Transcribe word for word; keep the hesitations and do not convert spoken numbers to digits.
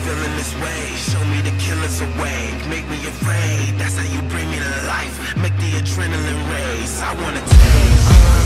feeling this way. Show me the killers awake, make me afraid. That's how you bring me to life, make the adrenaline race. I wanna taste.